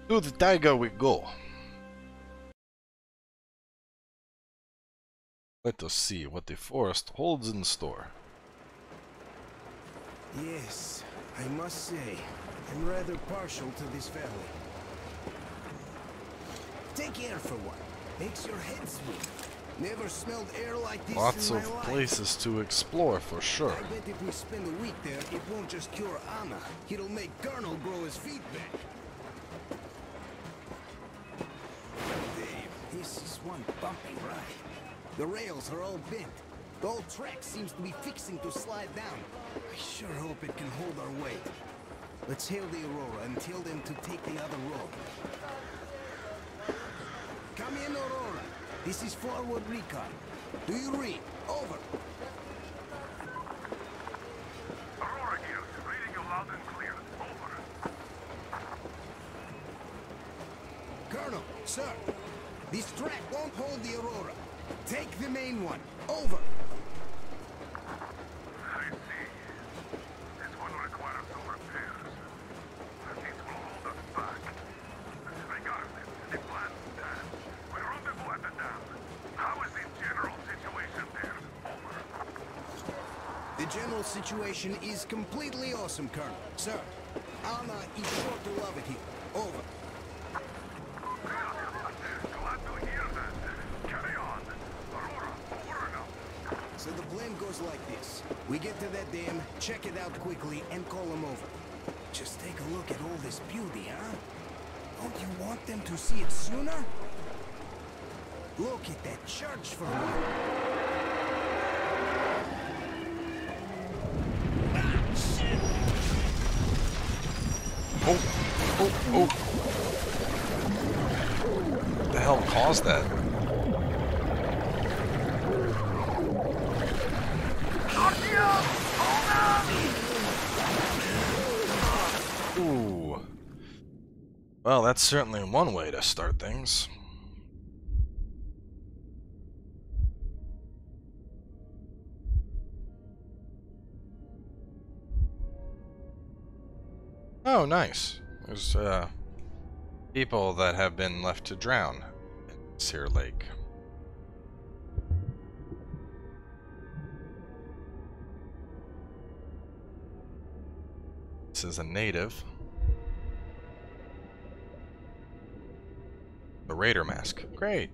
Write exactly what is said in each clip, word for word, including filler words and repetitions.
To the Taiga we go. Let us see what the forest holds in store. Yes, I must say, I'm rather partial to this valley. Take air for one. Makes your head swim. Never smelled air like this Lots in of my life. places to explore for sure. I bet if we spend a week there, it won't just cure Anna. It'll make Colonel grow his feet back. Dave, this is one bumpy ride. The rails are all bent. The whole track seems to be fixing to slide down. I sure hope it can hold our weight. Let's hail the Aurora and tell them to take the other road. Come in, Aurora. This is forward recon. Do you read? Over. Aurora here. Reading you loud and clear. Over. Colonel, sir. This track won't hold the Aurora. Take the main one. Over. I see. This one requires some repairs. This will hold us back. Regardless, the plan stands. We rendezvous at the dam. How is the general situation there? Over. The general situation is completely awesome, Colonel. Sir, Anna is sure to love it here. Over. Glad to hear that. Carry on. Aurora, over now. So the plan goes like this. We get to that dam, check it out quickly, and call them over. Just take a look at all this beauty, huh? Don't you want them to see it sooner? Look at that church for one. Ah, shit! Oh, oh, oh. What the hell caused that? Ooh. Well, that's certainly one way to start things. Oh, nice. There's, uh, people that have been left to drown in this here lake. This is a native. The Raider mask. Great.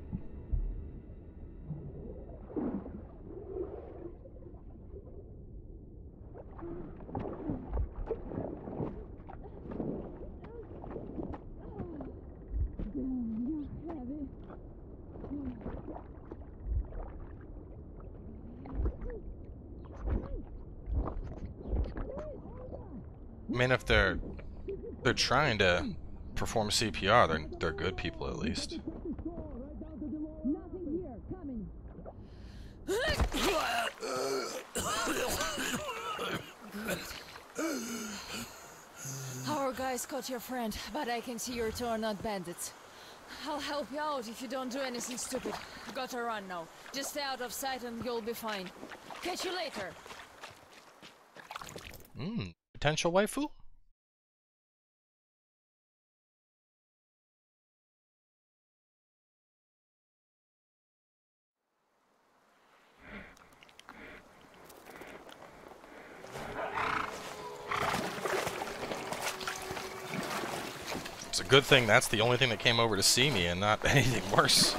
I mean, if they're they're trying to perform C P R, they're they're good people at least. Our guys caught your friend, but I can see your two are not bandits. I'll help you out if you don't do anything stupid. Gotta run now. Just stay out of sight and you'll be fine. Catch you later. Hmm. Potential waifu? It's a good thing that's the only thing that came over to see me and not anything worse.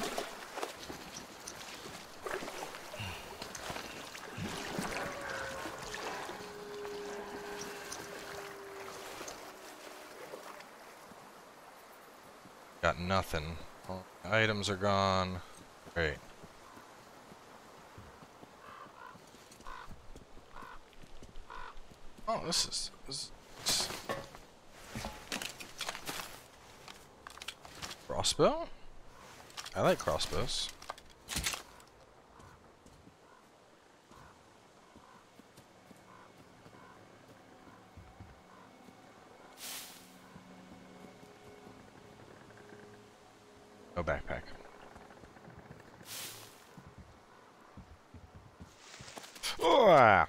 Got nothing. All the items are gone. Great. Oh, this is... This is crossbow? I like crossbows. No backpack. Oh!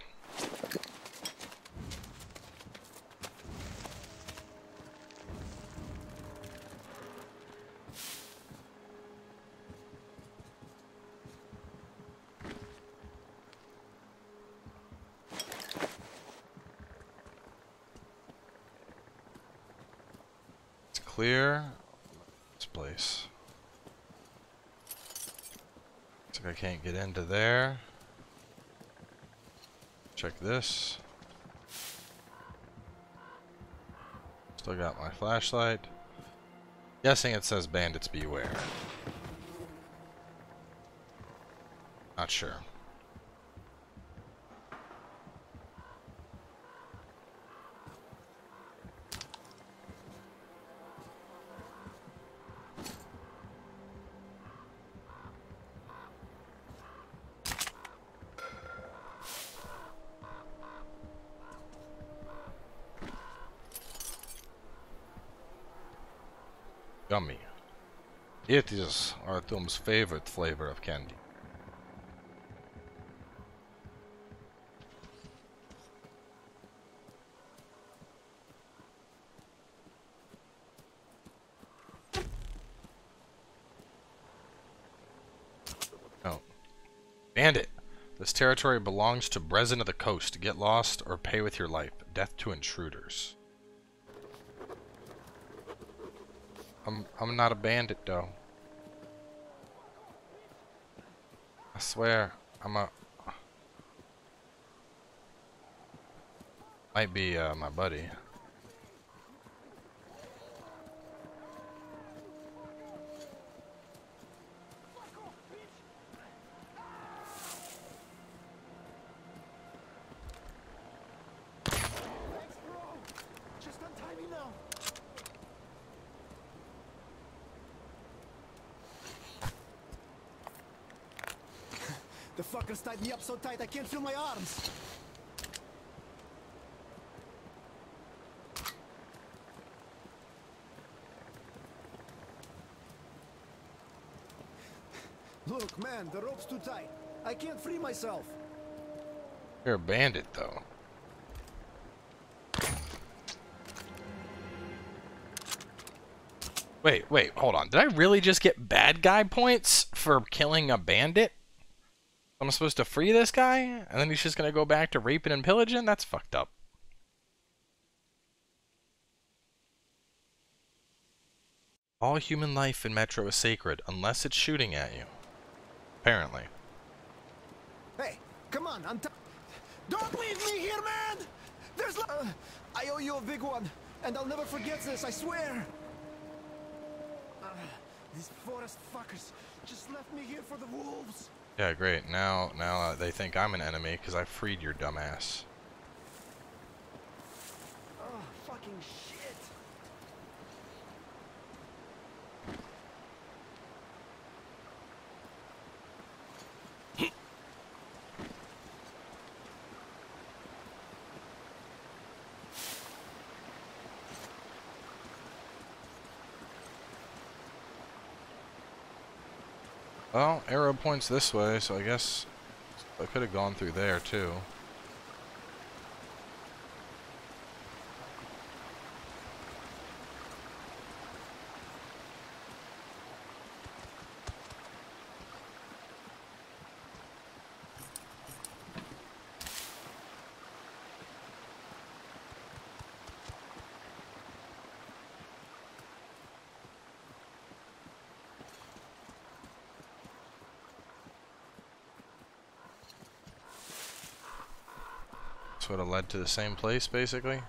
clear. This place. Looks like I can't get into there. Check this. Still got my flashlight. Guessing it says bandits beware. Not sure. Yummy. It is Artum's favorite flavor of candy. Oh. Bandit! This territory belongs to Brezin of the Coast. Get lost or pay with your life. Death to intruders. I'm I'm not a bandit though. I swear, I'm a might be uh, my buddy. The fuckers tied me up so tight I can't feel my arms. Look, man, the rope's too tight. I can't free myself. You're a bandit, though. Wait, wait, hold on. Did I really just get bad guy points for killing a bandit? I'm supposed to free this guy, and then he's just gonna go back to raping and pillaging? That's fucked up. All human life in Metro is sacred, unless it's shooting at you. Apparently. Hey, come on, I'm t- Don't leave me here, man! There's l- uh, I owe you a big one, and I'll never forget this, I swear! Uh, these forest fuckers just left me here for the wolves. Yeah, great. Now, now uh, they think I'm an enemy because I freed your dumbass. Oh, fucking shit! Well, arrow points this way, so I guess I could have gone through there too. Would have led to the same place, basically.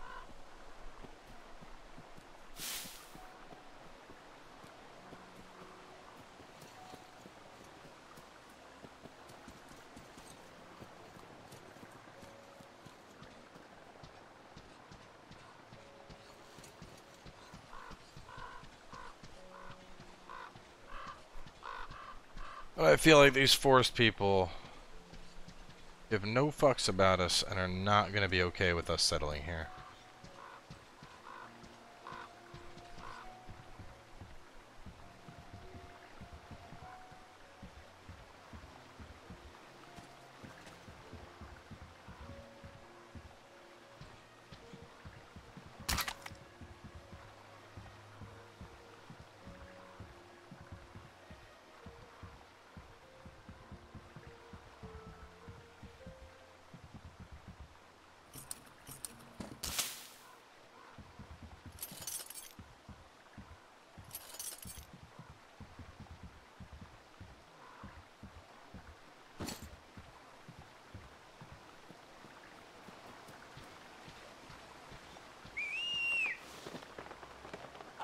But I feel like these forest people give no fucks about us and are not going to be okay with us settling here.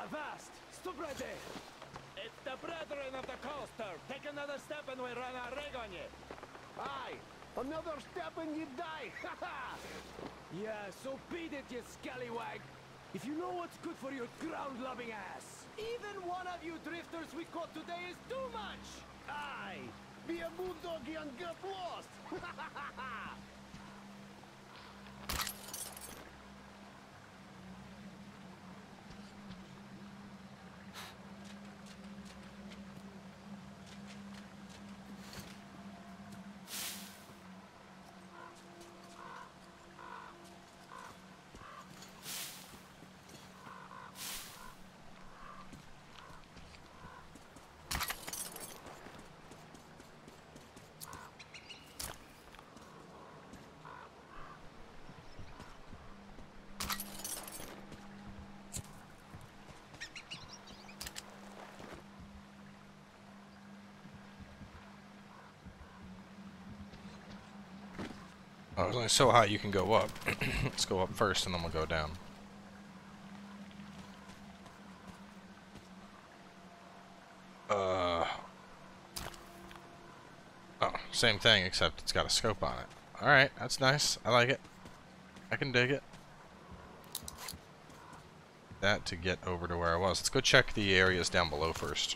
fast! Stop right there! It's the brethren of the coaster! Take another step and we run our rig on you! Aye! Another step and you die! Haha! Yeah, so beat it, you scallywag! If you know what's good for your ground-loving ass! Even one of you drifters we caught today is too much! Aye! Be a good doggy and get lost! Oh, it's only so high you can go up. Let's go up first and then we'll go down. Uh. Oh, same thing except it's got a scope on it. Alright, that's nice. I like it. I can dig it. That to get over to where I was. Let's go check the areas down below first.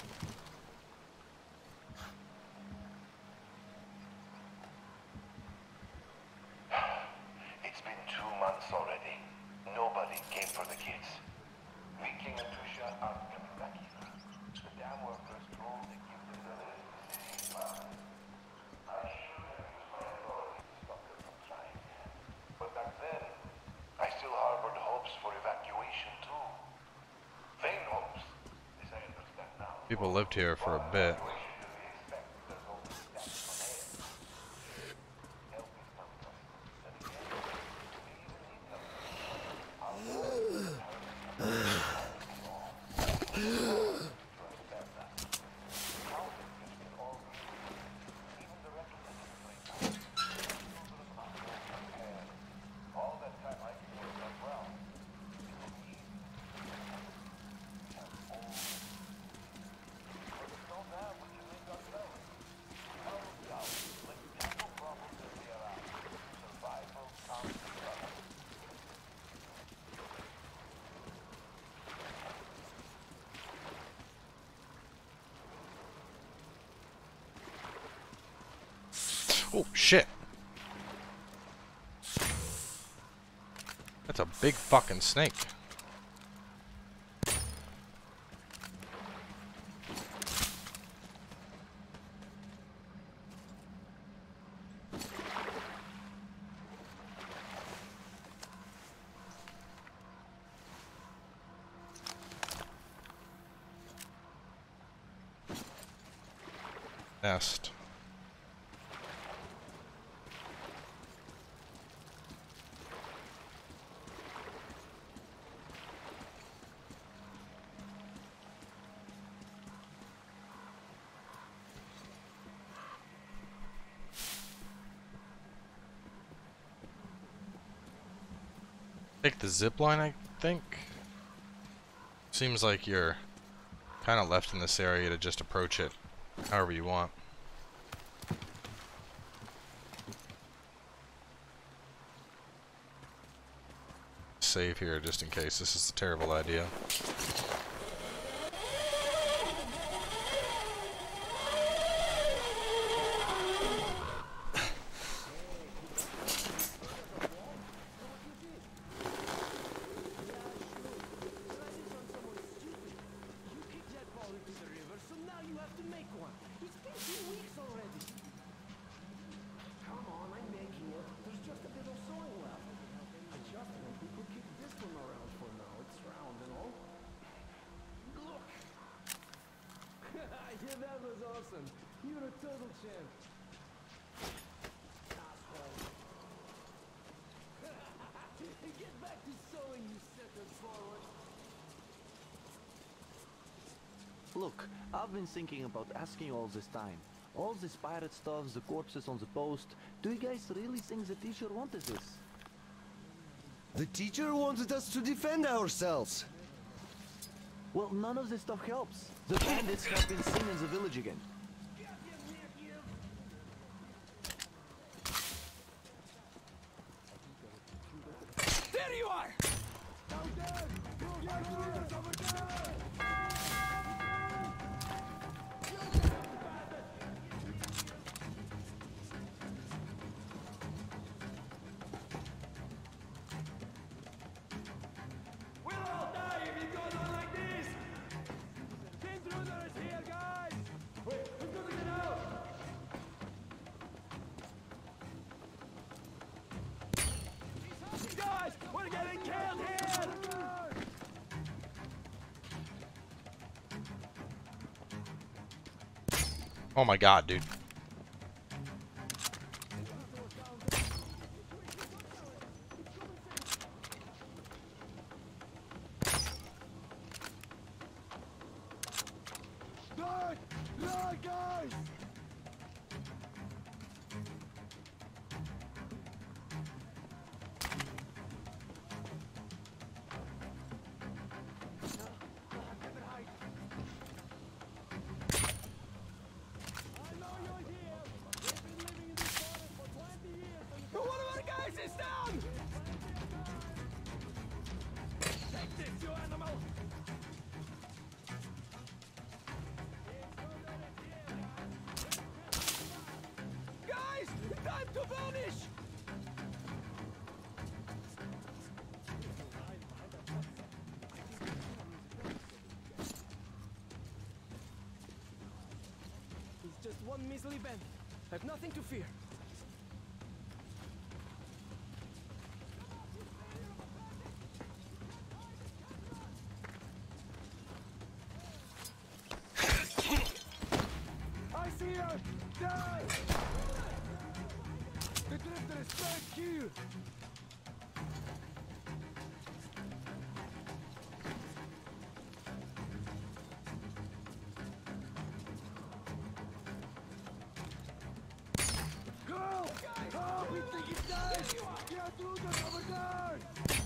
People lived here for a bit. Oh, shit. That's a big fucking snake. Nest. Take the zip line, I think. Seems like you're kind of left in this area to just approach it however you want. Save here just in case this is a terrible idea. Yeah, that was awesome. You're a total champ. Asshole. Get back to sewing, you second forward. Look, I've been thinking about asking you all this time. All this pirate stuff, the corpses on the post. Do you guys really think the teacher wanted this? The teacher wanted us to defend ourselves. Well, none of this stuff helps. The bandits have been seen in the village again. There you are! We'll all die if it goes on like this! Intruder is here, guys! Wait, who's gonna get out? Guys, we're getting killed here! Oh my god, dude. Run! Run, guys! One of our guys is down! Take this, you animal! Guys, time to vanish! It's just one measly bend. Have nothing to fear. I see her! Die! The drifter is back here! Go! Oh, we think he's dead! Get through the over there!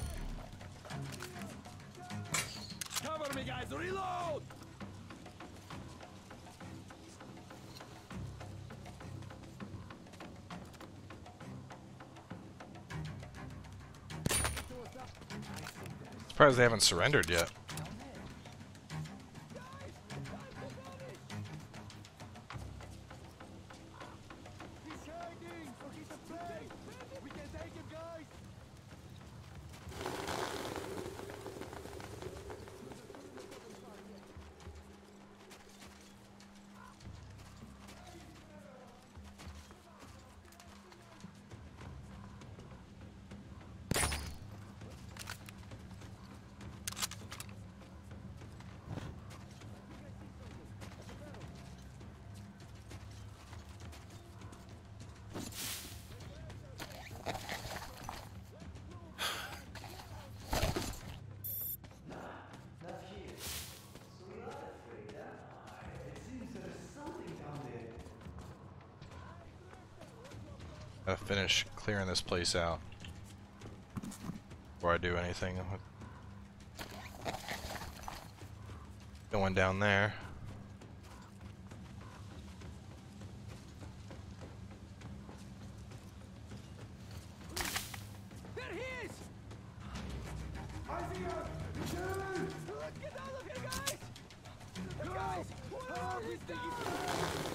Cover me, guys! Reload! Surprised they haven't surrendered yet. He's hiding, so he's afraid. We can take him, guys. Gotta finish clearing this place out before I do anything. Going down there. There he is! I see him! Let's get out of here, guys! Go! Guys, oh, we think he's dead!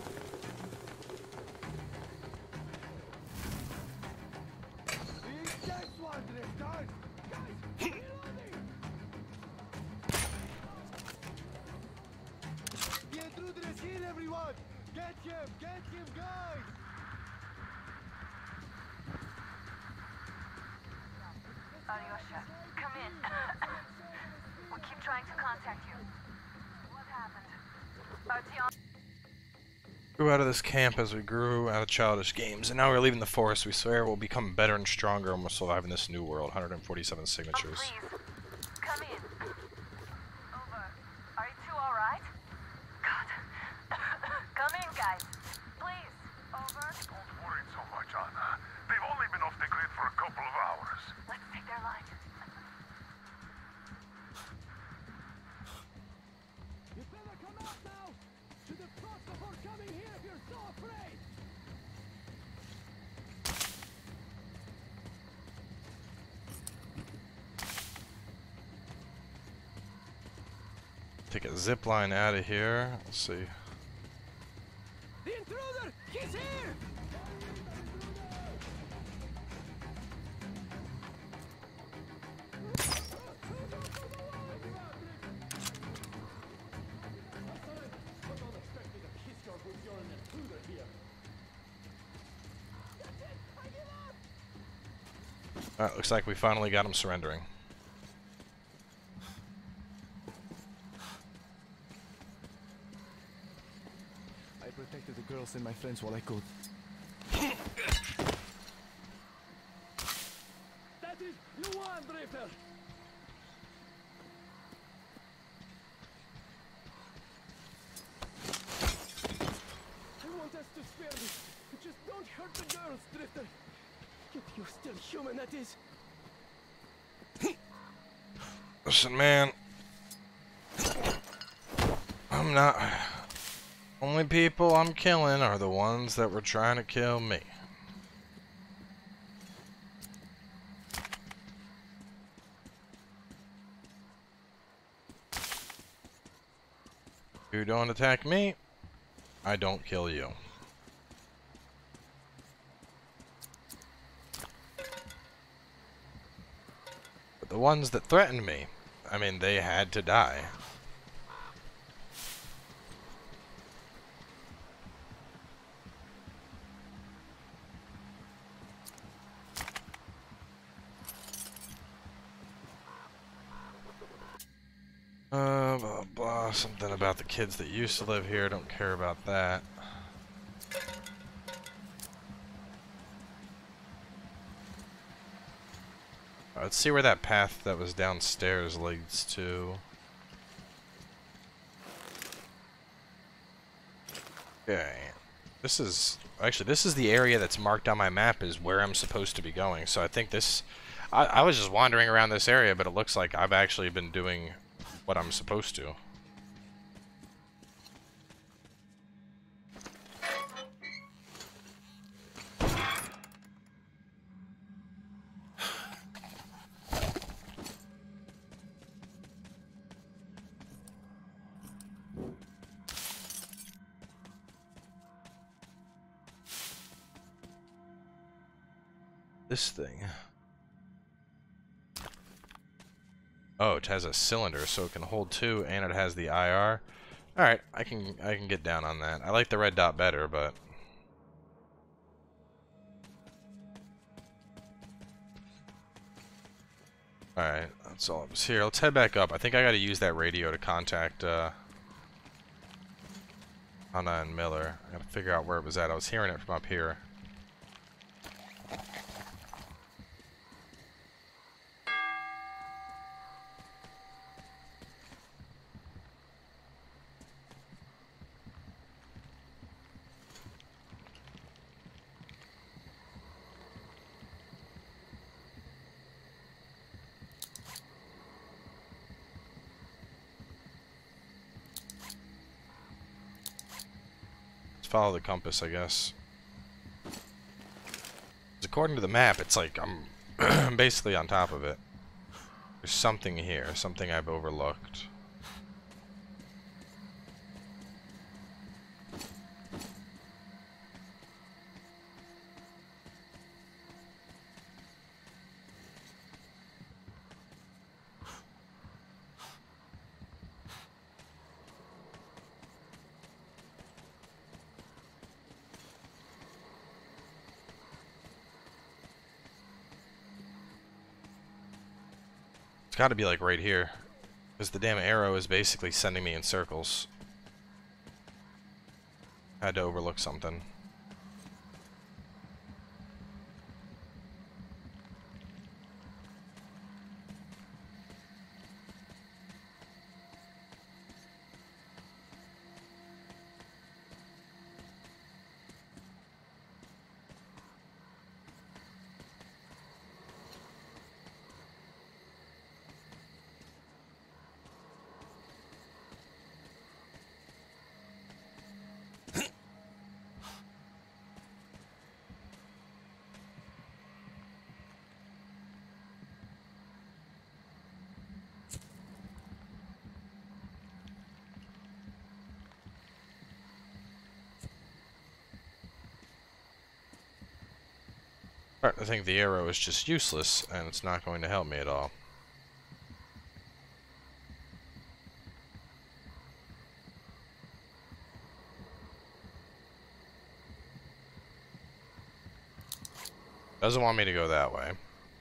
He's dead, Swadre! Guys! Guys! Reloading! The intruder is here, everyone! Get him! Get him, guys! Alyosha, come in. We keep trying to contact you. What happened? Artyom. Grew out of this camp as we grew out of childish games, and now we're leaving the forest. We swear we'll become better and stronger and we'll survive in this new world. one hundred forty-seven signatures. Oh, please. Come in. Over. Are you two alright? God. Come in, guys. Please. Over. Don't worry so much, Anna. They've only been off the grid for a couple of hours. Let's take their line. take a zip line out of here. Let's see. The intruder! He's here! Alright, looks like we finally got him surrendering. I protected the girls and my friends while I could. That is, you won, Drifter! I want us to spare this. Just don't hurt the girls, Drifter. If you're still human, that is. Listen, man. I'm not... Only people I'm killing are the ones that were trying to kill me. You don't attack me, I don't kill you. But the ones that threatened me, I mean, they had to die. Uh, blah, blah, something about the kids that used to live here, don't care about that. Let's see where that path that was downstairs leads to. Okay. This is... Actually, this is the area that's marked on my map is where I'm supposed to be going. So I think this... I, I was just wandering around this area, but it looks like I've actually been doing what I'm supposed to. This thing. Oh, it has a cylinder, so it can hold two, and it has the I R. All right, I can I can get down on that. I like the red dot better, but all right, that's all that was here. Let's head back up. I think I got to use that radio to contact uh, Anna and Miller. I got to figure out where it was at. I was hearing it from up here. Follow the compass, I guess. According to the map, it's like I'm basically on top of it. There's something here, something I've overlooked. It's got to be like right here, because the damn arrow is basically sending me in circles. I had to overlook something. I think the arrow is just useless, and it's not going to help me at all. Doesn't want me to go that way.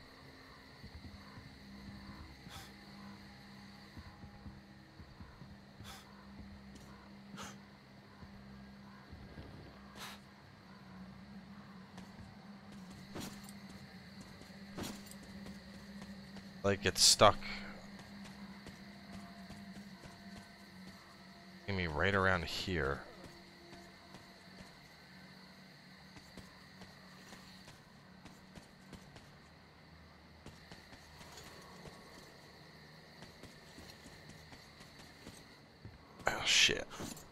Like it's stuck. Give me right around here. Oh shit.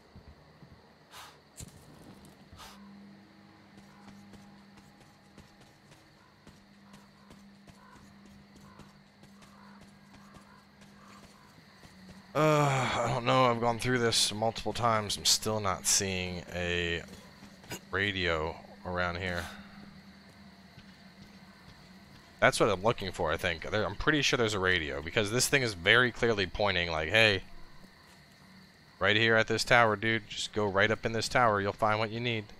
Uh, I don't know, I've gone through this multiple times. I'm still not seeing a radio around here. That's what I'm looking for, I think. There, I'm pretty sure there's a radio, because this thing is very clearly pointing like, hey, right here at this tower, dude. Just go right up in this tower, you'll find what you need.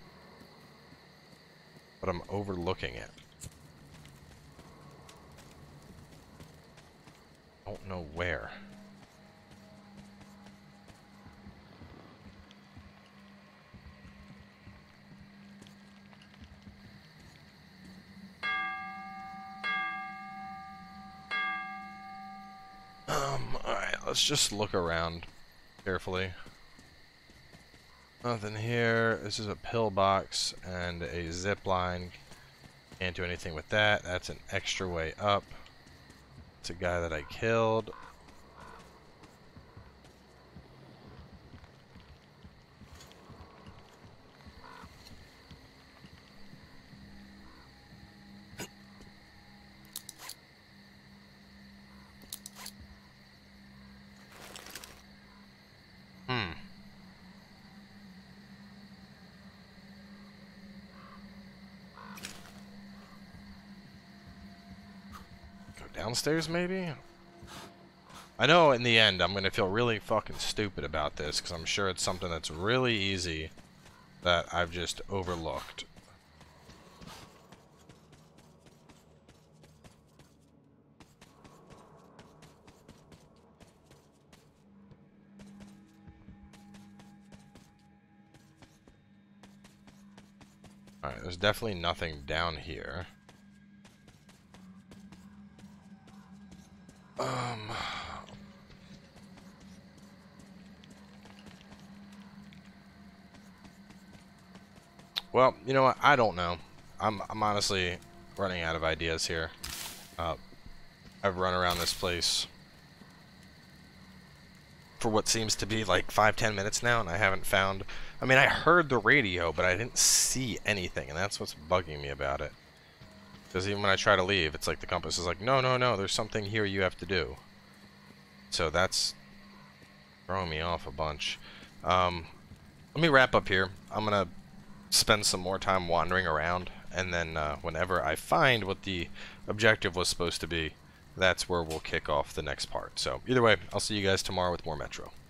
But I'm overlooking it. Don't know where. Um, alright, let's just look around carefully. Nothing here. This is a pillbox and a zip line. Can't do anything with that. That's an extra way up. It's a guy that I killed. Hmm. Go downstairs, maybe? I know in the end I'm gonna feel really fucking stupid about this, because I'm sure it's something that's really easy that I've just overlooked. Alright, there's definitely nothing down here. Um... Well, you know what? I don't know. I'm, I'm honestly running out of ideas here. Uh, I've run around this place for what seems to be like five, ten minutes now, and I haven't found... I mean, I heard the radio, but I didn't see anything, and that's what's bugging me about it. Because even when I try to leave, it's like the compass is like, no, no, no, there's something here you have to do. So that's throwing me off a bunch. Um, let me wrap up here. I'm going to spend some more time wandering around, and then uh, whenever I find what the objective was supposed to be, that's where we'll kick off the next part. So either way, I'll see you guys tomorrow with more Metro.